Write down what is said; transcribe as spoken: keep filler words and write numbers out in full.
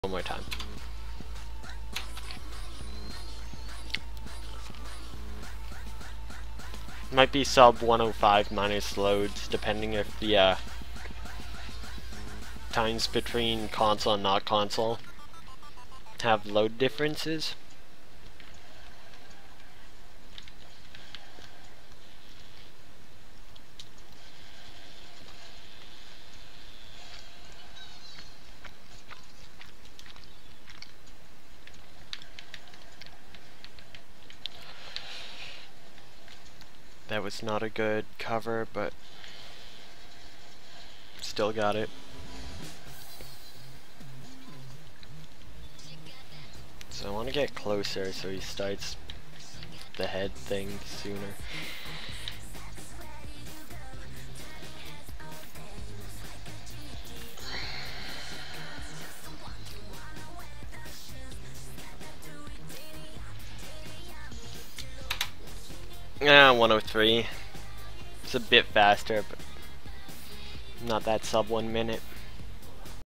One more time. Might be sub one oh five minus loads, depending if the uh, times between console and not console have load differences. That was not a good cover, but still got it. So I want to get closer so he starts the head thing sooner. Ah, one oh three. It's a bit faster, but not that sub one minute.